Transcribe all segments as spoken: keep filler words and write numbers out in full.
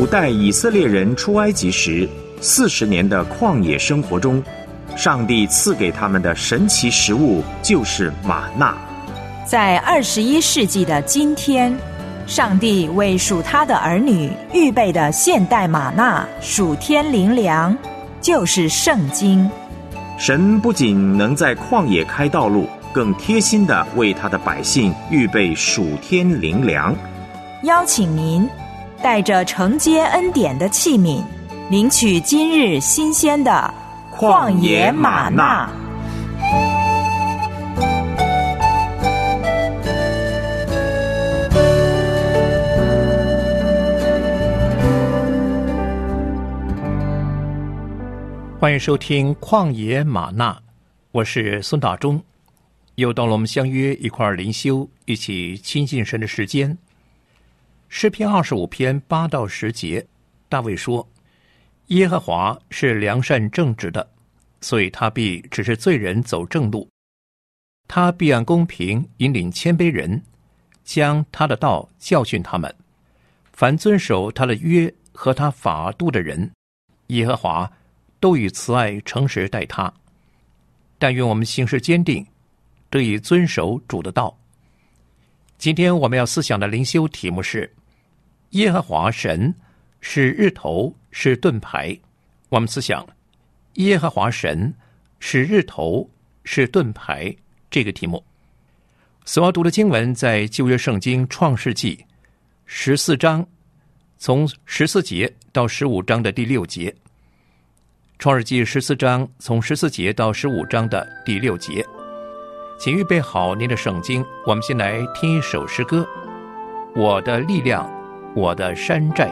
带以色列人出埃及时四十年的旷野生活中，上帝赐给他们的神奇食物就是玛纳。 在二十一世纪的今天，上帝为属他的儿女预备的现代玛纳属天灵粮，就是圣经。 神不仅能在旷野开道路，更贴心地为他的百姓预备属天灵粮。 邀请您带着承接恩典的器皿，领取今日新鲜的旷野玛纳。 欢迎收听旷野玛纳，我是孙大中。又到了我们相约一块灵修，一起亲近神的时间。诗篇二十五篇八到十节，大卫说：耶和华是良善正直的，所以他必指示罪人走正路。他必按公平引领谦卑人，将他的道教训他们。凡遵守他的约和他法度的人，耶和华都以慈爱诚实待他。但愿我们行事坚定，得以遵守主的道。今天我们要思想的灵修题目是耶和华神是日头，是盾牌。我们思想耶和华神是日头，是盾牌这个题目。所要读的经文在旧约圣经创世纪十四章，从十四节到十五章的第六节。创世纪十四章从十四节到十五章的第六节。请预备好您的圣经，我们先来听一首诗歌，我的力量，我的山寨。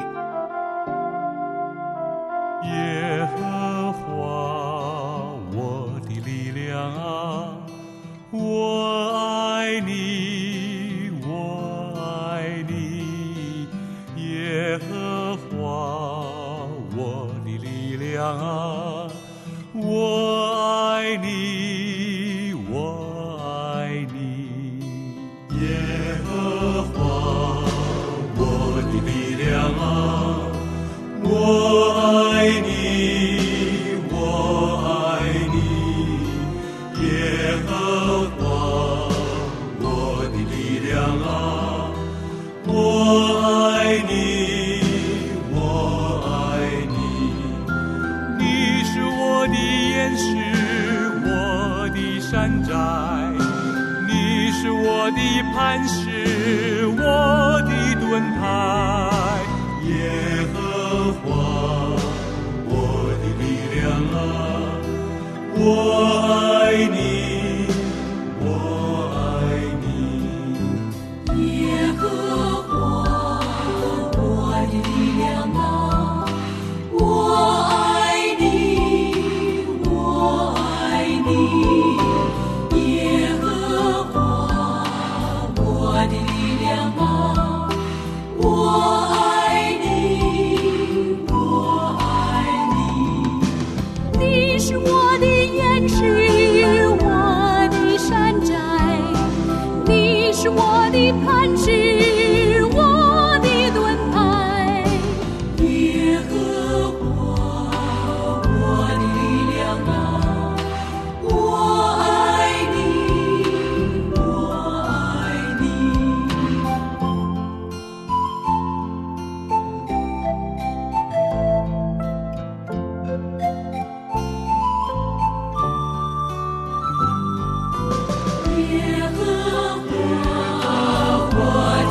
耶和华我的力量啊，我爱你，我爱你。耶和华我的力量啊，我爱你，我爱你。耶和华我的力量啊，我爱你，我爱你。耶和华我的力量啊，我爱你，我爱你。你是我的岩石，我的山寨，你是我的磐石，我的盾牌。耶和华我的力量啊，我爱你，我爱你。耶和华我的力量啊，我爱你，我爱你。耶和华我的力量啊，我爱你，我爱你。你是我的岩石，我的山寨，你是我的磐石，我的盾牌。耶和华我的力量啊，我爱你，我爱你。耶和华我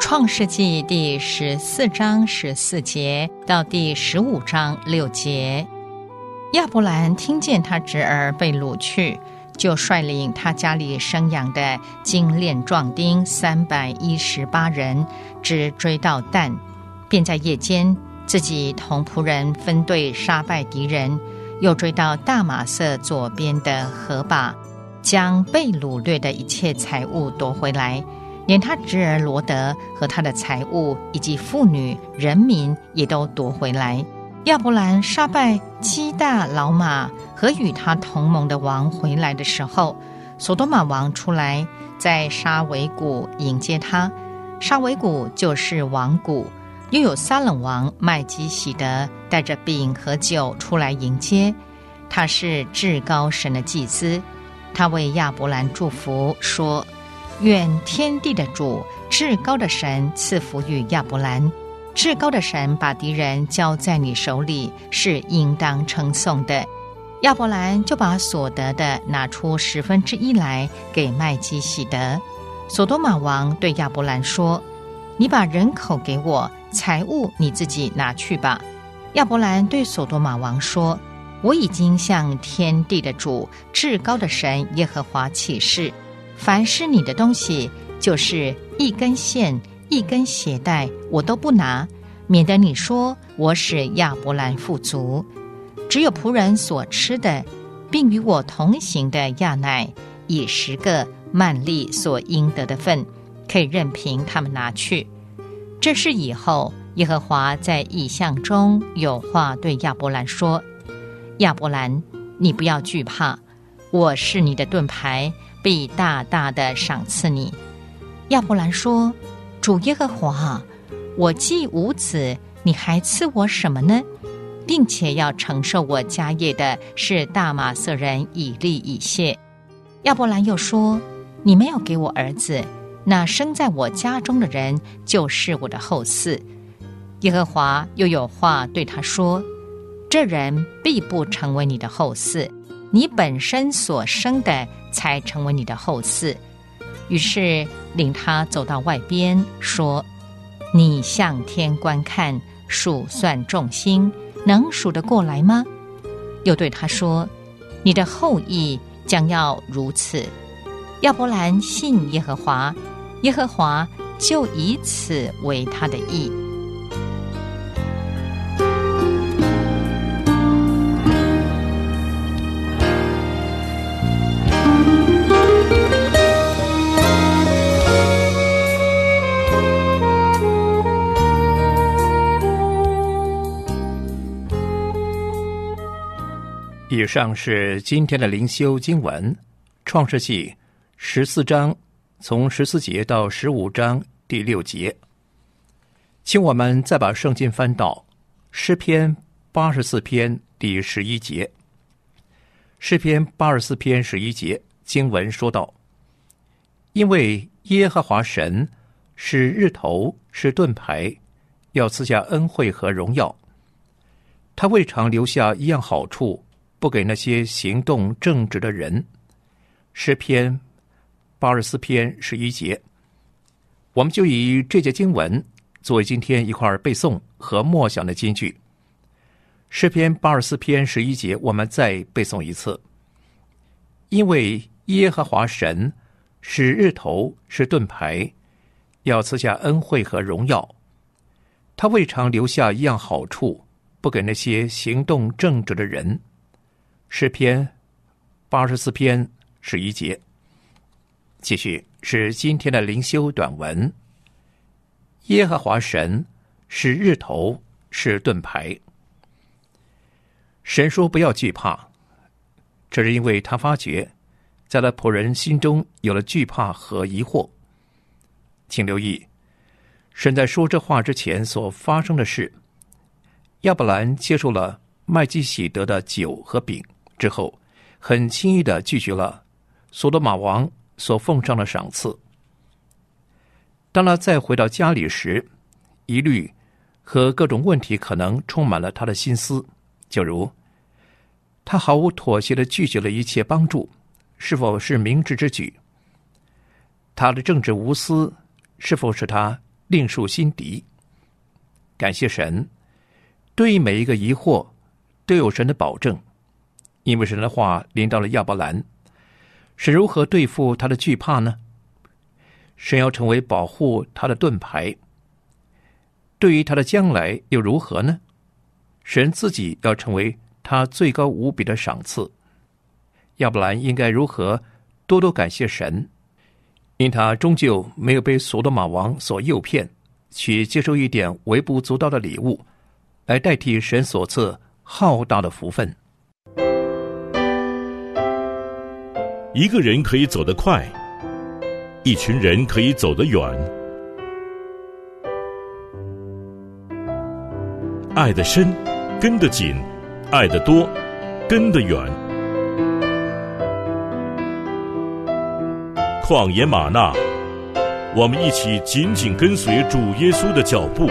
创世纪第十四章十四节到第十五章六节，亚伯兰听见他侄儿被掳去，就率领他家里生养的精练壮丁三百一十八人，直追到但，便在夜间自己同仆人分队杀败敌人，又追到大马色左边的河坝，将被掳掠的一切财物夺回来，连他侄儿罗德和他的财物以及妇女人民也都夺回来。亚伯兰杀败基大老马和与他同盟的王回来的时候，所多玛王出来，在沙维谷迎接他。沙维谷就是王谷。又有撒冷王麦基洗德带着饼和酒出来迎接，他是至高神的祭司。他为亚伯兰祝福说，愿天地的主至高的神赐福于亚伯兰，至高的神把敌人交在你手里，是应当称颂的。亚伯兰就把所得的拿出十分之一来给麦基洗德。所多玛王对亚伯兰说，你把人口给我，财物你自己拿去吧。亚伯兰对所多玛王说，我已经向天地的主至高的神耶和华起誓，凡是你的东西，就是一根线一根鞋带，我都不拿，免得你说我使亚伯兰富足。只有仆人所吃的，并与我同行的亚乃以十个幔利所应得的份，可以任凭他们拿去。这是以后耶和华在异象中有话对亚伯兰说，亚伯兰，你不要惧怕，我是你的盾牌，必大大的赏赐你。亚伯兰说，主耶和华，我既无子，你还赐我什么呢？并且要承受我家业的是大马色人以利以谢。亚伯兰又说，你没有给我儿子，那生在我家中的人就是我的后嗣。耶和华又有话对他说，这人必不成为你的后嗣，你本身所生的才成为你的后嗣。于是领他走到外边，说，你向天观看，数算众星，能数得过来吗？又对他说，你的后裔将要如此。亚伯兰信耶和华，耶和华就以此为他的义。 以上是今天的灵修经文，创世纪十四章从十四节到十五章第六节。请我们再把圣经翻到诗篇八十四篇第十一节。诗篇八十四篇十一节经文说道，因为耶和华神是日头，是盾牌，要赐下恩惠和荣耀。他未尝留下一样好处，不给那些行动正直的人。诗篇八十四篇十一节，我们就以这节经文作为今天一块背诵和默想的金句。诗篇八十四篇十一节，我们再背诵一次。因为耶和华神是日头，是盾牌，要赐下恩惠和荣耀。他未尝留下一样好处，不给那些行动正直的人。诗篇八十四篇十一节。继续是今天的灵修短文。耶和华神是日头，是盾牌。神说不要惧怕，这是因为他发觉在他仆人心中有了惧怕和疑惑。请留意，神在说这话之前所发生的事。亚伯兰接受了麦基洗德的酒和饼之后，很轻易地拒绝了所多玛王所奉上的赏赐。当他再回到家里时，疑虑和各种问题可能充满了他的心思，就如他毫无妥协地拒绝了一切帮助，是否是明智之举？他的政治无私是否使他另树新敌。感谢神，对于每一个疑惑都有神的保证，因为神的话临到了亚伯兰。神如何对付他的惧怕呢？神要成为保护他的盾牌。对于他的将来又如何呢？神自己要成为他最高无比的赏赐。亚伯兰应该如何多多感谢神，因他终究没有被所多玛王所诱骗，去接受一点微不足道的礼物，来代替神所赐浩大的福分。 一个人可以走得快，一群人可以走得远。爱得深，跟得紧；爱得多，跟得远。旷野吗哪，我们一起紧紧跟随主耶稣的脚步。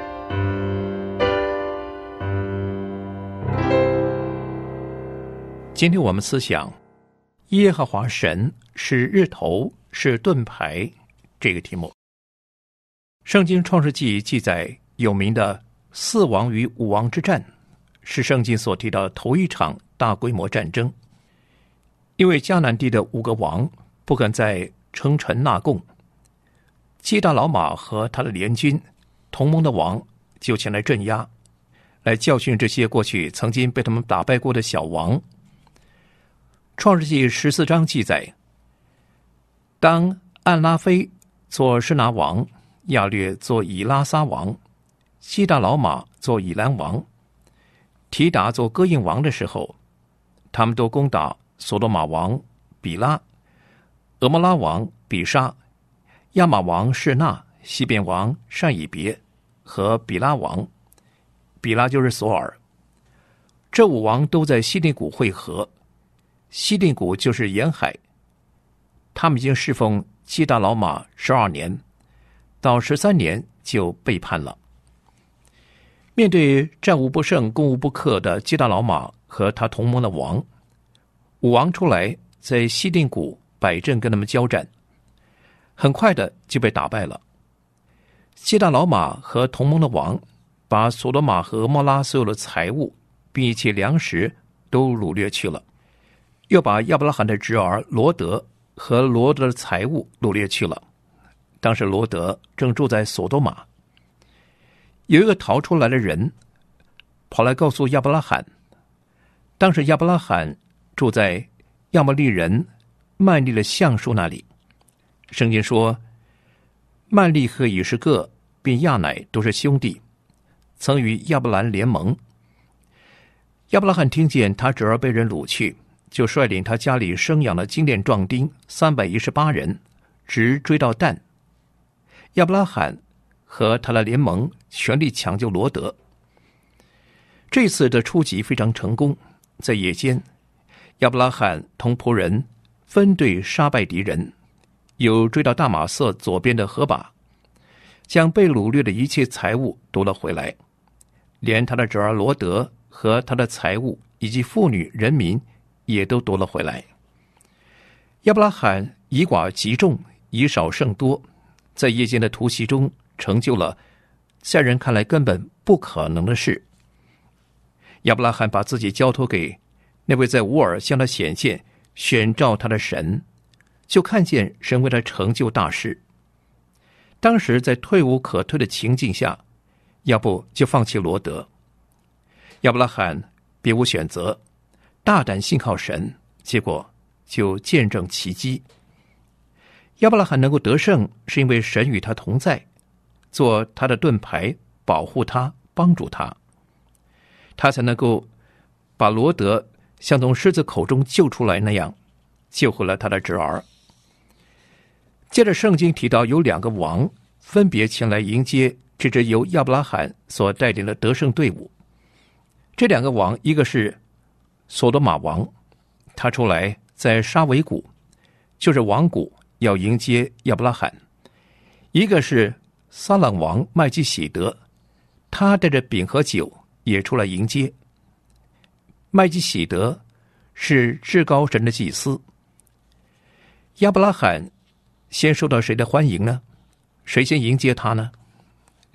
今天我们思想耶和华神是日头，是盾牌这个题目。圣经创世纪记载有名的四王与五王之战，是圣经所提到的头一场大规模战争。因为迦南地的五个王不肯在称臣纳贡，基大老马和他的联军同盟的王就前来镇压，来教训这些过去曾经被他们打败过的小王。创世纪十四章记载，当暗拉菲做示拿王，亚略做以拉撒王，基大老马做以兰王，提达做哥印王的时候，他们都攻打所多玛王比拉、俄摩拉王比沙、亚玛王示那、西边王善以别和比拉王，比拉就是索尔。这五王都在西定谷会合，西定谷就是沿海。他们已经侍奉基大老马十二年，到十三年就背叛了。面对战无不胜、攻无不克的基大老马和他同盟的王，五王出来在西定谷摆阵跟他们交战，很快的就被打败了。基大老马和同盟的王把所多玛和蛾摩拉所有的财物并一切粮食都掳掠去了，又把亚伯拉罕的侄儿罗德和罗德的财物掳掠去了。当时罗德正住在所多玛。有一个逃出来的人跑来告诉亚伯拉罕，当时亚伯拉罕住在亚摩利人曼利的橡树那里。圣经说，曼利和以实各并亚乃都是兄弟，曾与亚伯兰联盟。亚伯拉罕听见他侄儿被人掳去，就率领他家里生养的精练壮丁三百一十八人，直追到但。亚伯拉罕和他的联盟全力抢救罗德。这次的出击非常成功，在夜间，亚伯拉罕同仆人分队杀败敌人，又追到大马色左边的河坝，将被掳掠的一切财物夺了回来，连他的侄儿罗德和他的财物以及妇女人民也都夺了回来。亚伯拉罕以寡击众，以少胜多，在夜间的突袭中成就了在人看来根本不可能的事。亚伯拉罕把自己交托给那位在乌尔向他显现选召他的神，就看见神为他成就大事。当时在退无可退的情境下，要不就放弃罗德。亚伯拉罕别无选择，大胆信靠神，结果就见证奇迹。亚伯拉罕能够得胜，是因为神与他同在，做他的盾牌，保护他，帮助他，他才能够把罗德像从狮子口中救出来那样，救回了他的侄儿。接着圣经提到有两个王分别前来迎接这支由亚伯拉罕所带领的得胜队伍。这两个王，一个是所多玛王，他出来在沙维谷，就是王谷，要迎接亚伯拉罕；一个是撒冷王麦基洗德，他带着饼和酒也出来迎接。麦基洗德是至高神的祭司。亚伯拉罕先受到谁的欢迎呢？谁先迎接他呢？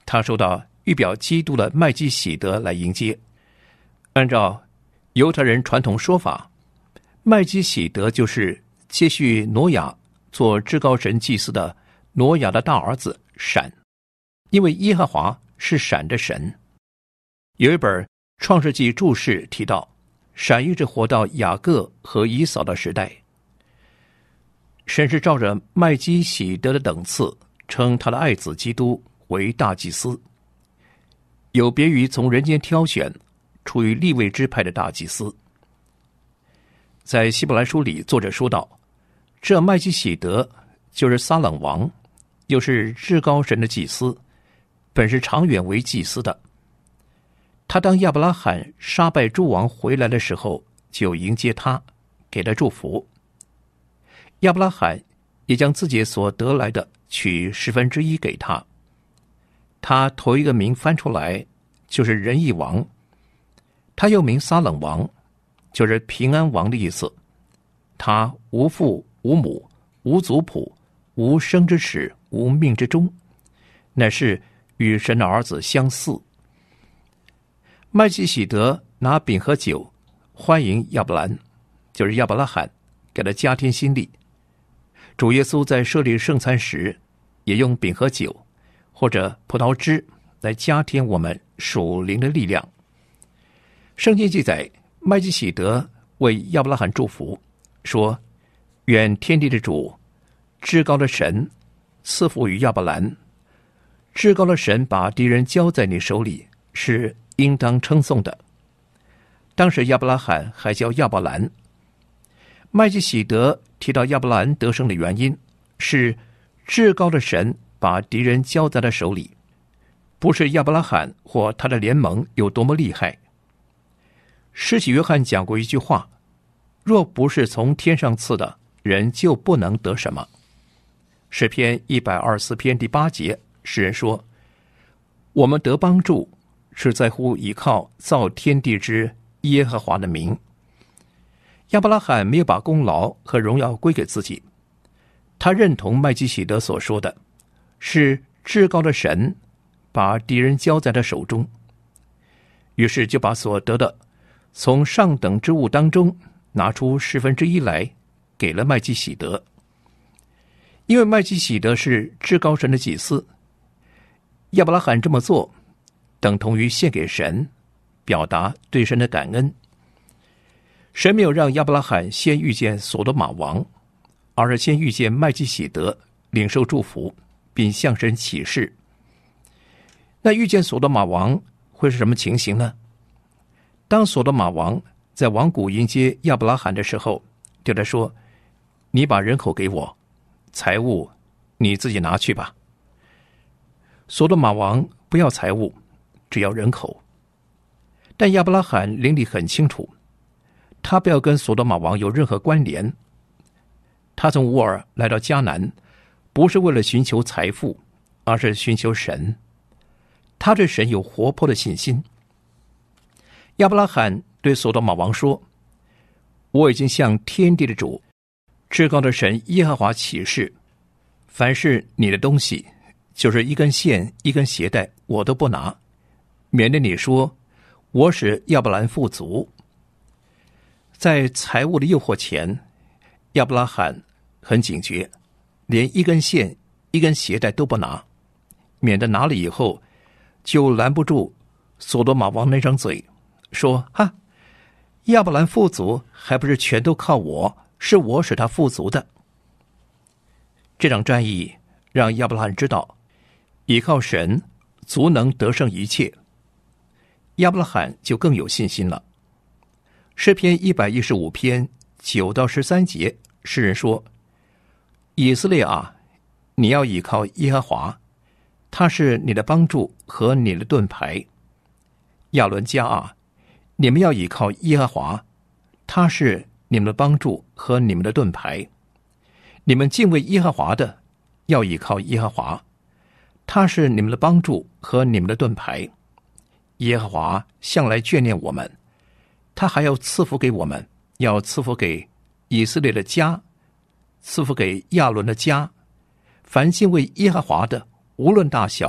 他受到预表基督的麦基洗德来迎接。按照犹太人传统说法，麦基洗德就是接续挪亚做至高神祭司的挪亚的大儿子闪，因为耶和华是闪的神。有一本创世纪注释提到，闪一直活到雅各和以扫的时代。神是照着麦基洗德的等次，称他的爱子基督为大祭司，有别于从人间挑选出于利未支派的大祭司。在希伯来书里，作者说道，这麦基洗德就是撒冷王，又是至高神的祭司，本是长远为祭司的。他当亚伯拉罕杀败诸王回来的时候，就迎接他，给他祝福。亚伯拉罕也将自己所得来的取十分之一给他。他头一个名翻出来就是仁义王，他又名撒冷王，就是平安王的意思。他无父无母无族谱无生之始无命之终，乃是与神的儿子相似。麦基洗德拿饼和酒欢迎亚伯兰，就是亚伯拉罕，给他加添心力。主耶稣在设立圣餐时，也用饼和酒或者葡萄汁来加添我们属灵的力量。圣经记载，麦基洗德为亚伯拉罕祝福，说：愿天地的主，至高的神赐福于亚伯兰。至高的神把敌人交在你手里，是应当称颂的。当时亚伯拉罕还叫亚伯兰。麦基洗德提到亚伯兰得胜的原因，是至高的神把敌人交在他手里，不是亚伯拉罕或他的联盟有多么厉害。施洗约翰讲过一句话，若不是从天上赐的，人就不能得什么。诗篇一百二十四篇第八节，诗人说，我们得帮助是在乎倚靠造天地之耶和华的名。亚伯拉罕没有把功劳和荣耀归给自己，他认同麦基洗德所说的，是至高的神把敌人交在他手中，于是就把所得的从上等之物当中拿出十分之一来给了麦基洗德。因为麦基洗德是至高神的祭司，亚伯拉罕这么做等同于献给神，表达对神的感恩。神没有让亚伯拉罕先遇见所多玛王，而是先遇见麦基洗德，领受祝福，并向神起誓。那遇见所多玛王会是什么情形呢？当所多玛王在王谷迎接亚伯拉罕的时候，对他说，你把人口给我，财物你自己拿去吧。所多玛王不要财物，只要人口。但亚伯拉罕灵里很清楚，他不要跟所多玛王有任何关联。他从乌尔来到迦南，不是为了寻求财富，而是寻求神。他对神有活泼的信心。亚伯拉罕对所多玛王说，我已经向天地的主，至高的神耶和华起誓，凡是你的东西，就是一根线一根鞋带，我都不拿，免得你说我使亚伯兰富足。在财物的诱惑前，亚伯拉罕很警觉，连一根线一根鞋带都不拿，免得拿了以后就拦不住所多玛王那张嘴，说哈，亚伯兰富足还不是全都靠我，是我使他富足的。这场战役让亚伯拉罕知道，依靠神足能得胜一切。亚伯拉罕就更有信心了。诗篇一百一十五篇九到十三节，诗人说，以色列啊，你要倚靠耶和华，他是你的帮助和你的盾牌。亚伦家啊，你们要倚靠耶和华，他是你们的帮助和你们的盾牌。你们敬畏耶和华的，要倚靠耶和华，他是你们的帮助和你们的盾牌。耶和华向来眷念我们，他还要赐福给我们，要赐福给以色列的家，赐福给亚伦的家。凡敬畏耶和华的，无论大小，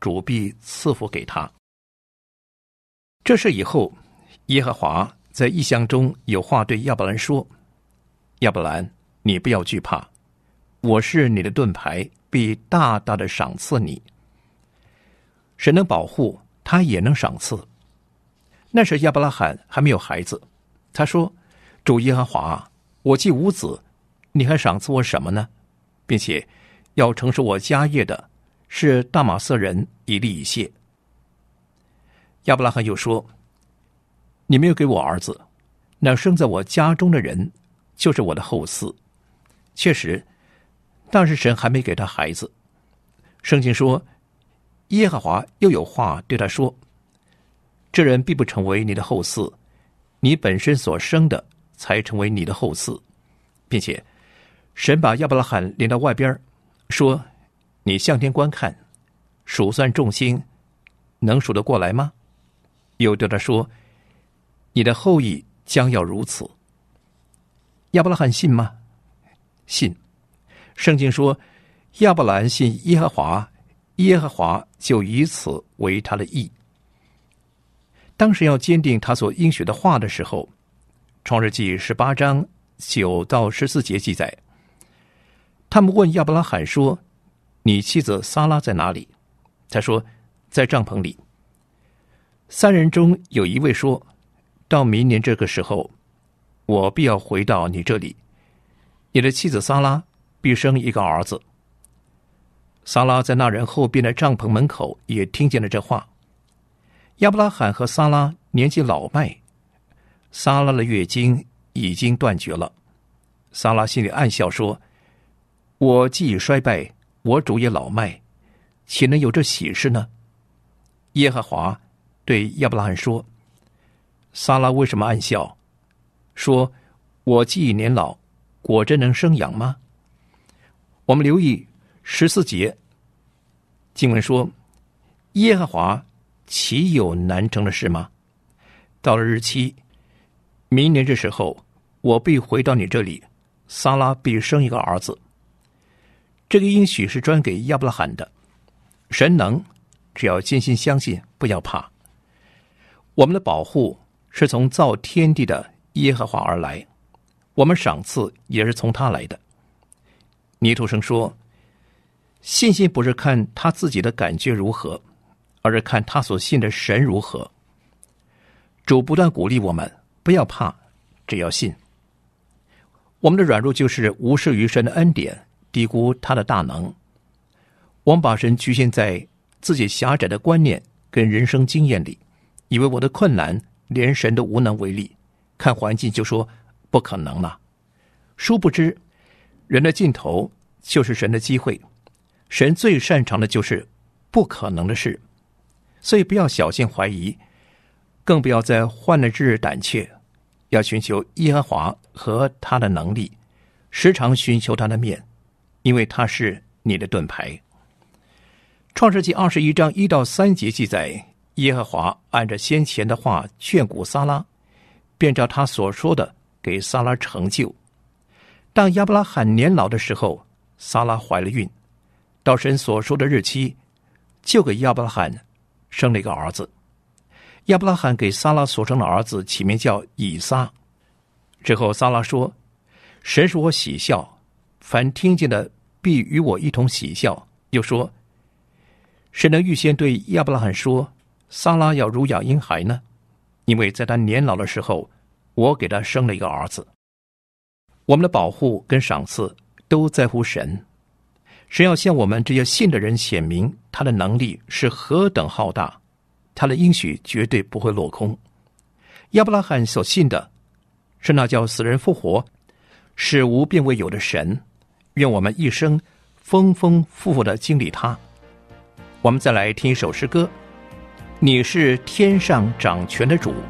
主必赐福给他。这事以后，耶和华在异象中有话对亚伯兰说：亚伯兰，你不要惧怕，我是你的盾牌，必大大的赏赐你。神能保护，他也能赏赐。那时亚伯拉罕还没有孩子，他说：主耶和华，我既无子，你还赏赐我什么呢？并且要承受我家业的是大马色人以利以谢。亚伯拉罕又说：你没有给我儿子，那生在我家中的人就是我的后嗣。确实，当时神还没给他孩子。圣经说，耶和华又有话对他说：这人必不成为你的后嗣，你本身所生的才成为你的后嗣。并且神把亚伯拉罕领到外边，说：你向天观看，数算众星，能数得过来吗？又对他说：你的后裔将要如此。亚伯拉罕信吗？信。圣经说，亚伯兰信耶和华，耶和华就以此为他的义。当时要坚定他所应许的话的时候，创世纪十八章九到十四节记载，他们问亚伯拉罕说：你妻子撒拉在哪里？他说：在帐篷里。三人中有一位说：到明年这个时候，我必要回到你这里，你的妻子撒拉必生一个儿子。撒拉在那人后边的帐篷门口也听见了这话。亚伯拉罕和撒拉年纪老迈，撒拉的月经已经断绝了。撒拉心里暗笑说：我既已衰败，我主也老迈，岂能有这喜事呢？耶和华对亚伯拉罕说：撒拉为什么暗笑？说：我既已年老，果真能生养吗？我们留意十四节经文说：耶和华岂有难成的事吗？到了日期，明年这时候，我必回到你这里，撒拉必生一个儿子。这个应许是专给亚伯拉罕的。神能，只要坚信相信，不要怕。我们的保护是从造天地的耶和华而来，我们赏赐也是从他来的。尼土生说，信心不是看他自己的感觉如何，而是看他所信的神如何。主不断鼓励我们，不要怕，只要信。我们的软弱就是无视于神的恩典，低估他的大能。我们把神局限在自己狭窄的观念跟人生经验里，以为我的困难连神都无能为力，看环境就说不可能了。殊不知，人的尽头就是神的机会。神最擅长的就是不可能的事，所以不要小心怀疑，更不要在患难之日胆怯，要寻求耶和华和他的能力，时常寻求他的面，因为他是你的盾牌。创世纪二十一章一到三节记载，耶和华按着先前的话劝鼓撒拉，便照他所说的给撒拉成就。当亚伯拉罕年老的时候，撒拉怀了孕，到神所说的日期，就给亚伯拉罕生了一个儿子。亚伯拉罕给撒拉所生的儿子起名叫以撒。之后撒拉说：神使我喜笑，凡听见的必与我一同喜笑。又说：神能预先对亚伯拉罕说，撒拉要乳养婴孩呢？因为在他年老的时候，我给他生了一个儿子。我们的保护跟赏赐都在乎神。神要向我们这些信的人显明他的能力是何等浩大，他的应许绝对不会落空。亚伯拉罕所信的是那叫死人复活、使无变为有的神。愿我们一生丰丰富富的经历他。我们再来听一首诗歌，你是天上掌权的主。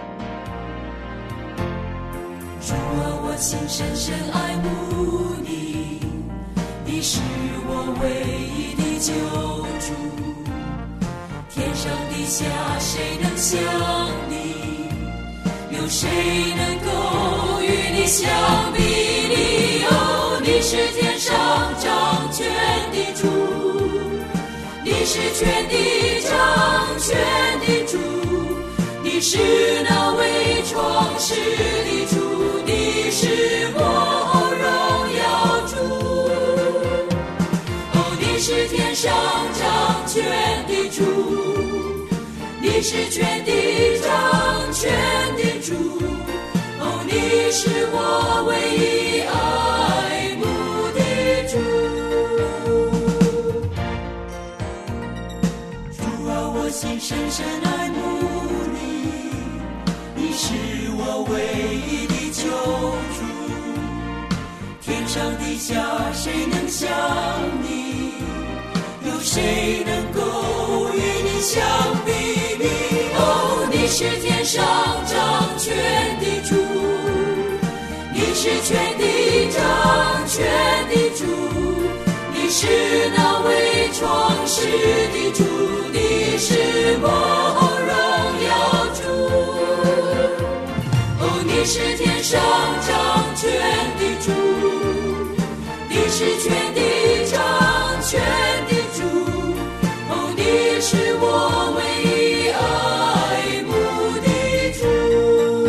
主啊，我心深深爱慕你，你是我唯一的救主。天上地下谁能像你？有谁能够与你相比拟？哦，你是天上掌权的主，你是全地掌权的主，你是那为创世的主，你是我荣耀主。哦，你是天上掌权的主，你是全地掌权的主。哦，你是我唯一爱慕的主。主啊，我心深深爱慕你，你是我唯一的救主。天上地下谁能像你？有谁能够与你相比拟？哦，你是天上掌权的主，你是全地掌权的主，你是那为创世的主，你是我荣耀主。哦，你是天上掌权的主，你是全地掌权的主。哦，你是我唯一爱慕的主。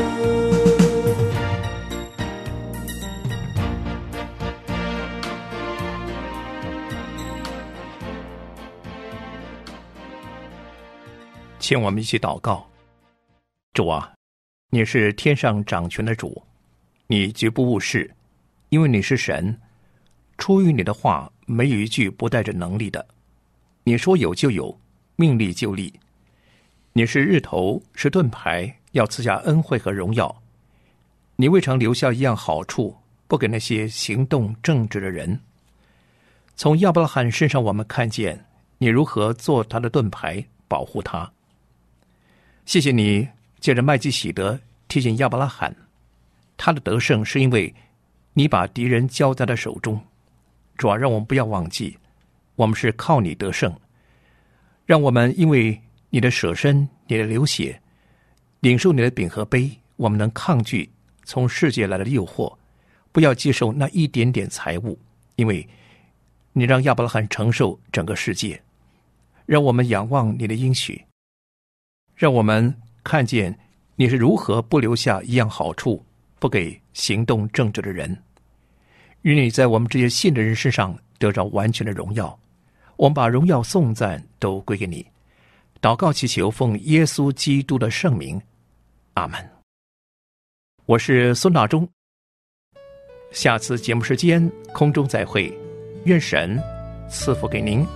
请我们一起祷告。主啊，你是天上掌权的主，你绝不误事，因为你是神，出于你的话没有一句不带着能力的。你说有就有，命立就立。你是日头，是盾牌，要赐下恩惠和荣耀。你未尝留下一样好处，不给那些行动正直的人。从亚伯拉罕身上我们看见你如何做他的盾牌，保护他。谢谢你借着麦基洗德提醒亚伯拉罕，他的得胜是因为你把敌人交在他手中。主啊，让我们不要忘记，我们是靠你得胜。让我们因为你的舍身，你的流血，领受你的饼和杯，我们能抗拒从世界来的诱惑，不要接受那一点点财物，因为你让亚伯拉罕承受整个世界。让我们仰望你的应许，让我们看见你是如何不留下一样好处，不给行动正直的人。愿你在我们这些信的人身上得着完全的荣耀。我们把荣耀颂赞都归给你。祷告祈求奉耶稣基督的圣名，阿门。我是孙大中，下次节目时间空中再会，愿神赐福给您。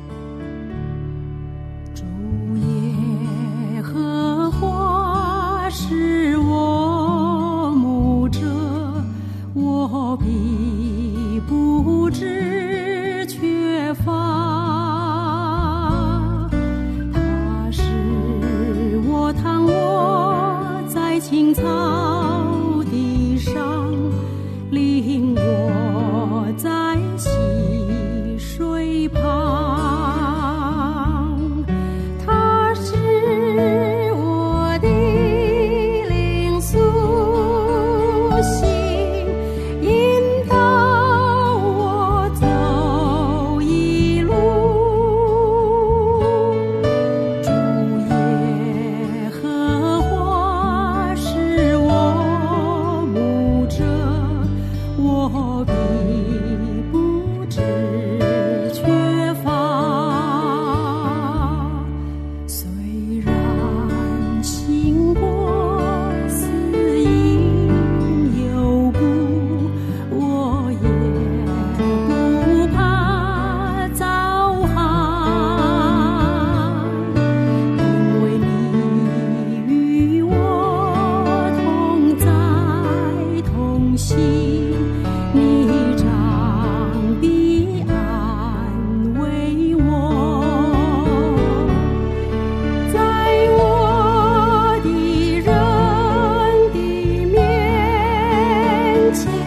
主耶和华是我牧者，我必不致缺乏。他使我躺卧在青草地上，领我在溪水旁。他是我的灵苏醒，引导我走一路。主耶和华是我牧者，我必不致缺乏。虽然行过死荫幽谷，我也不怕遭害，因为你与我同在同行，你常必安慰我。在我的人的面前，